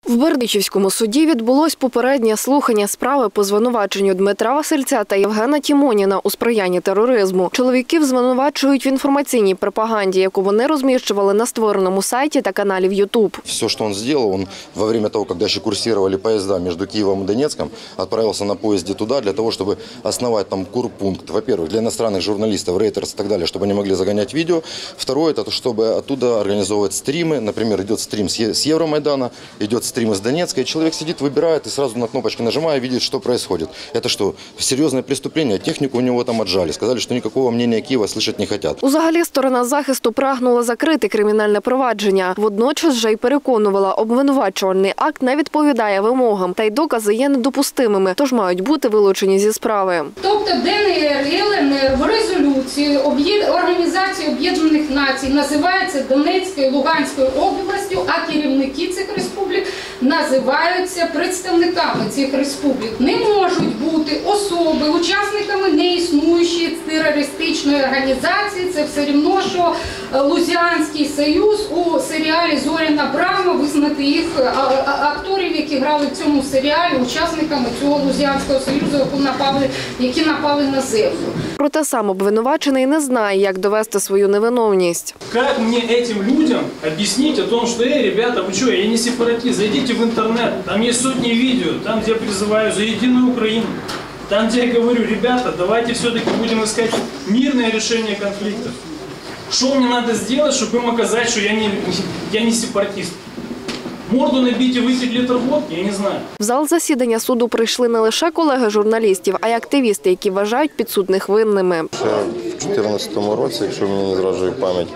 В Бердичівському суді відбулось попереднє слухання справи по звинуваченню Дмитра Васильця та Євгена Тімоніна у сприянні тероризму. Чоловіків звинувачують в інформаційній пропаганді, яку вони розміщували на створеному сайті та каналі в YouTube. Все, что он сделал, он во время того, когда еще курсировали поезда между Киевом и Донецком, отправился на поезде туда для того, чтобы основать там курпункт. Во-первых, для иностранных журналистов, рейтерс и так далее, чтобы они могли загонять видео. Второе, это чтобы оттуда организовывать стримы. Например, идет стрим с Евромайдана, идет стрим из Донецка, и человек сидит, выбирает и сразу на кнопочки нажимая, видит, что происходит. Это что, серьезное преступление? Технику у него там отжали. Сказали, что никакого мнения Киева слышать не хотят. Узагалі сторона захисту прагнула закрити кримінальне провадження. Водночас же й переконувала, обвинувачувальний акт не відповідає вимогам, та й докази є недопустимими, тож мають бути вилучені зі справи. Тобто ДНР і ЛНР в резолюції Організації Об'єднаних Націй називаються Донецькою і Луганською областю, а керівники цих республік називаються представниками цих республік. Не можуть бути особи, учасниками неіснуючої терористичної організації. Це все рівно, що Лузянський союз у серіалі «Зоряна брама» визнати їх акторів, які грали в цьому серіалі, учасниками цього Лузянського союзу, які напали на землю. Проте сам обвинувачений не знає, як довести свою невиновність. Как мне этим людям объяснить о том, что, ребята, вы что, я не сепаратист, зайдите в интернет, там есть сотни видео, там, где я призываю за единую Украину, там, где я говорю, ребята, давайте все-таки будем искать мирное решение конфликтов. Что мне надо сделать, чтобы им оказать, что я не сепаратист? Морду набить і випити літр водки? Я не знаю. В зал засідання суду прийшли не лише колеги журналістів, а й активісти, які вважають підсудних винними. Ще в 2014 році, якщо мені не зраджує пам'ять,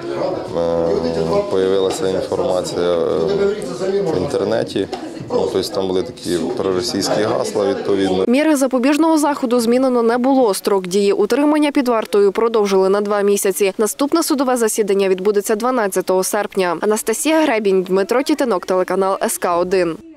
з'явилася інформація в інтернеті. Тобто там були такі проросійські гасла відповідно. Міри запобіжного заходу змінено не було. Строк дії утримання під вартою продовжили на 2 місяці. Наступне судове засідання відбудеться 12 серпня. Анастасія Гребінь, Дмитро Тітинок, телеканал СК1.